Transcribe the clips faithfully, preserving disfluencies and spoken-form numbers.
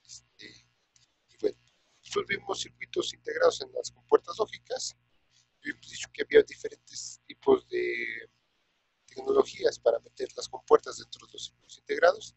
Este, y bueno, después vimos circuitos integrados en las compuertas lógicas. Y hemos dicho que había diferentes tipos de tecnologías para meter las compuertas dentro de los circuitos integrados.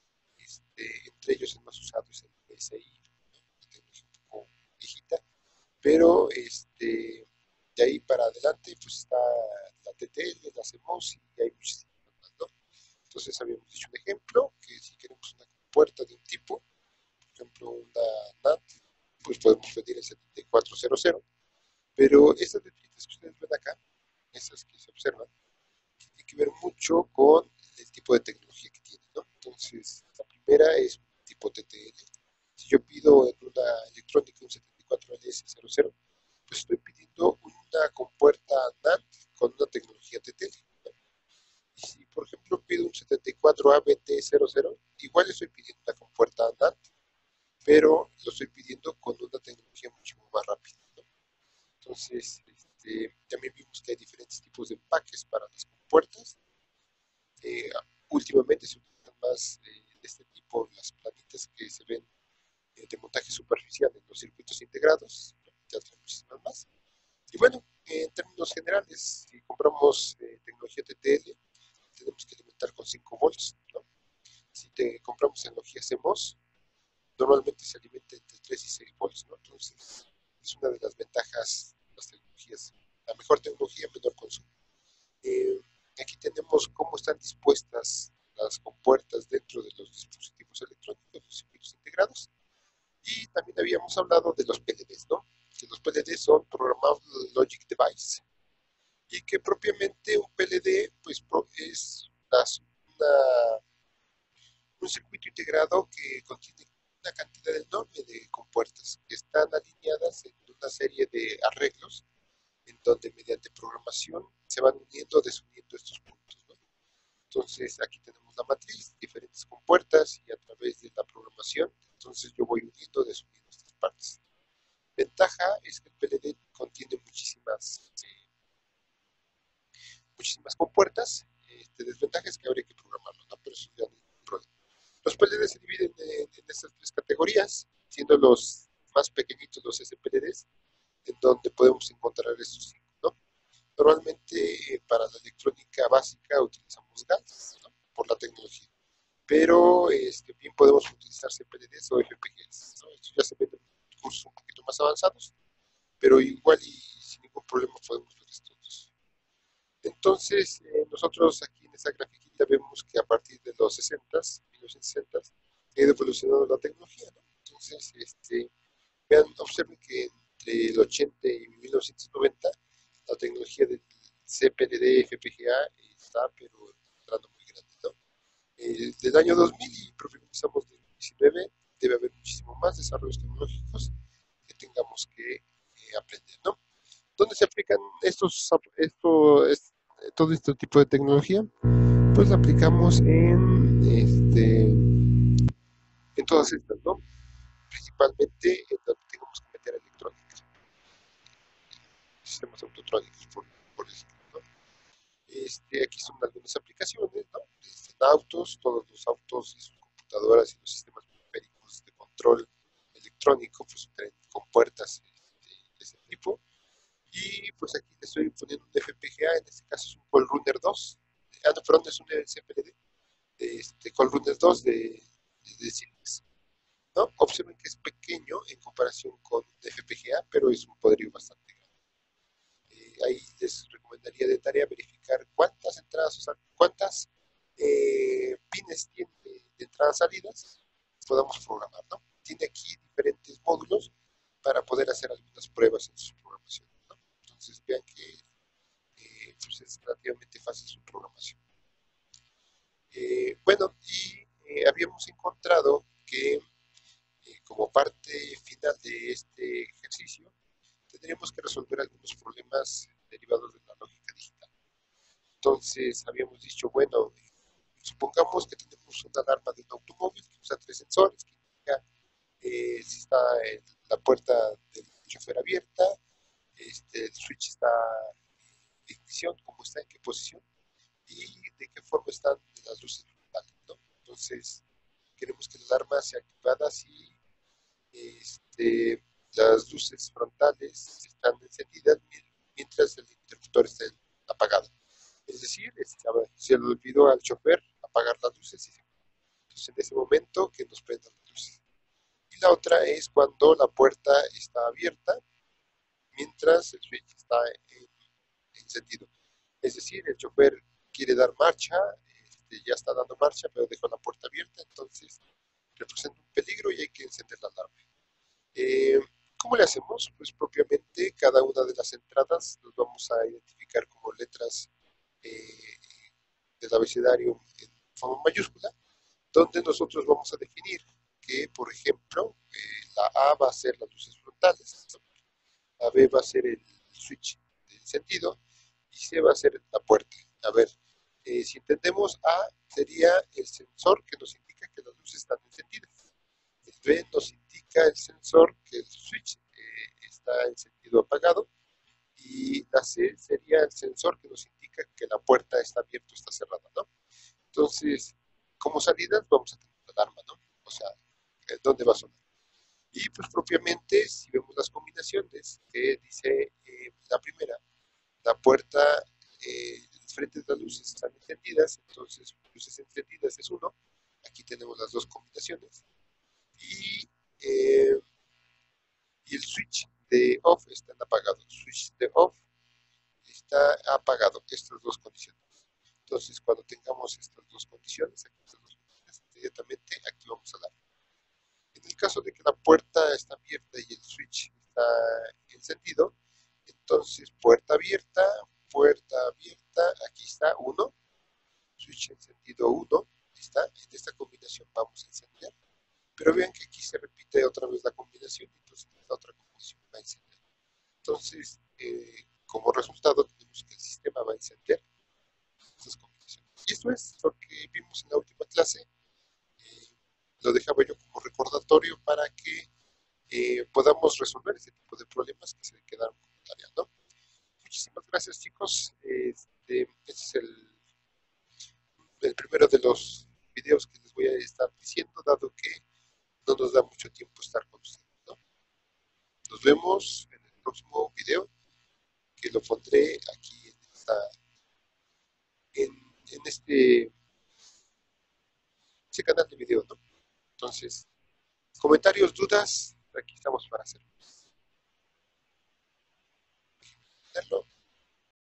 Este, entre ellos el más usado es el P S I, una tecnología un poco viejita, pero este, de ahí para adelante pues está la T T L, la CMOS y hay muchísimas más, ¿no? Entonces habíamos dicho un ejemplo, que si queremos una puerta de un tipo, por ejemplo una NAT, pues podemos pedir el setenta y cuatro cero cero, pero estas letritas que ustedes ven acá, esas que se observan, tienen que ver mucho con el tipo de tecnología que tiene, ¿no? Entonces, la primera es tipo T T L. Si yo pido en una electrónica un setenta y cuatro L S cero cero, pues estoy pidiendo una compuerta NAND con una tecnología T T L, ¿no? Y si, por ejemplo, pido un setenta y cuatro A B T cero cero, igual estoy pidiendo una compuerta NAND, pero lo estoy pidiendo con una tecnología mucho más rápida, ¿no? Entonces, este, también vimos que hay diferentes tipos de empaques para las compuertas. Eh, Últimamente se utilizan más eh, de este tipo las planitas que se ven eh, de montaje superficial en los circuitos integrados, ya otras muchísimas más. Y bueno, eh, en términos generales, si compramos eh, tecnología T T L, tenemos que alimentar con cinco volts, ¿no? Si te compramos tecnología CMOS, normalmente se alimenta entre tres y seis volts, ¿no? Entonces, es una de las ventajas de las tecnologías. La mejor tecnología, menor consumo. Eh, Aquí tenemos cómo están dispuestas las compuertas dentro de los dispositivos electrónicos, los circuitos integrados. Y también habíamos hablado de los P L Ds, ¿no? Que los P L Ds son Programmable Logic Device. Y que propiamente un P L D pues, es una, un circuito integrado que contiene una cantidad enorme de compuertas que están alineadas en una serie de arreglos en donde mediante programación se van uniendo o desuniendo estos puntos, ¿no? Entonces aquí tenemos la matriz, diferentes compuertas y a través de la programación, entonces yo voy uniendo o desuniendo estas partes. Ventaja es que el P L D contiene muchísimas, eh, muchísimas compuertas. Este, desventaja es que habría que programarlo, ¿no? Pero eso ya no es un problema. Los P L D se dividen en, en estas tres categorías, siendo los más pequeñitos los S P L Ds, en donde podemos encontrar estos cinco, ¿no? Normalmente eh, para la electrónica básica utilizamos GANs, ¿no? Por la tecnología, pero este, bien podemos utilizar C P L Ds o F P Gs, ¿no? Esto ya se ven en cursos un poquito más avanzados, pero igual y sin ningún problema podemos ver estos dos. Entonces, eh, nosotros aquí en esta grafiquita vemos que a partir de los sesenta, mil novecientos sesenta, ha ido evolucionando la tecnología, ¿no? Entonces, este, vean, observen que entre el ochenta y mil novecientos noventa la tecnología del C P L D, F P G A está pero entrando muy grande, ¿no? Eh, del año dos mil y profundizamos del diecinueve, debe haber muchísimo más desarrollos tecnológicos que tengamos que eh, aprender, ¿no? ¿Dónde se aplican estos, esto, es, todo este tipo de tecnología? Pues la aplicamos en, este, en todas estas, ¿no? Principalmente en donde tengamos que meter electrónica, sistemas autotrónicos, por, por decirlo, ¿no? Este, aquí son algunas aplicaciones, ¿no? Este, en autos, todos los autos y sus computadoras y los sistemas periféricos de control electrónico, pues traen con puertas este, de ese tipo. Y pues aquí le estoy poniendo un F P G A, en este caso es un Callrunner dos. Ah, no, perdón, es un C P L D, este, Callrunner dos de, de, de Siemens, ¿no? Observen que es pequeño en comparación con un F P G A, pero es un poderío bastante grande. Eh, ahí les recomendaría de tarea verificar cuántas entradas, o sea, cuántas eh, pines tiene de, de entradas salidas, podamos programar, ¿no? Tiene aquí diferentes módulos para poder hacer algunas pruebas en su programación, ¿no? Entonces vean que eh, pues es relativamente fácil su programación. Eh, bueno, y eh, habíamos encontrado que eh, como parte final de este ejercicio, tendríamos que resolver algunos problemas derivados de la lógica digital. Entonces, habíamos dicho, bueno, supongamos que tenemos una alarma de un automóvil que usa tres sensores, que indica eh, si está en la puerta del chofer abierta, este, el switch está en ignición, cómo está, en qué posición y de qué forma están las luces frontales, ¿no? Entonces, queremos que la alarma sea activada si este, las luces frontales están encendidas mientras el interruptor está apagado. Es decir, se le olvidó al chofer apagar las luces y entonces en ese momento que nos prendan las luces. Y la otra es cuando la puerta está abierta mientras el switch está en, encendido. Es decir, el chofer quiere dar marcha, este, ya está dando marcha, pero dejó la puerta abierta, entonces representa un peligro y hay que encender la alarma. Eh, ¿Cómo le hacemos? Pues propiamente cada una de las entradas los vamos a identificar como letras eh, del abecedario en forma mayúscula, donde nosotros vamos a definir que, por ejemplo, eh, la A va a ser las luces frontales, la B va a ser el switch de encendido y C va a ser la puerta. A ver, eh, si entendemos, A sería el sensor que nos indica que las luces están encendidas. El B nos indica el sensor que el switch eh, está encendido o apagado. Y la C sería el sensor que nos indica que la puerta está abierta o está cerrada, ¿no? Entonces, como salidas vamos a tener la alarma, ¿no? O sea, ¿dónde va a sonar? Y pues propiamente, si vemos las combinaciones que dice eh, la primera, la puerta, eh, el frente de las luces están encendidas, entonces luces encendidas es uno. Aquí tenemos las dos combinaciones. Y, eh, y el switch de off está apagado. El switch de off está apagado. Estas dos condiciones. Entonces, cuando tengamos estas dos condiciones, aquí estas dos condiciones, inmediatamente activamos alarma. En el caso de que la puerta está abierta y el switch está encendido, entonces puerta abierta, puerta abierta, aquí está uno, switch encendido uno, está, en esta combinación vamos a encender, pero vean que aquí se repite otra vez la combinación, entonces esta otra combinación va a encender. Entonces, eh, como resultado tenemos que el sistema va a encender estas combinaciones. Y esto es lo que vimos en la última clase. Eh, lo dejaba yo como recordatorio para que eh, podamos resolver este tipo de problemas que se quedaron como tarea, ¿no? Muchísimas gracias, chicos. Este, este es el, el primero de los videos que les voy a estar diciendo, dado que no nos da mucho tiempo estar con ustedes, ¿no? Nos vemos en el próximo video, que lo pondré aquí en, esta, en, en este, este canal de video, ¿no? Entonces, comentarios, dudas, aquí estamos para hacerlo.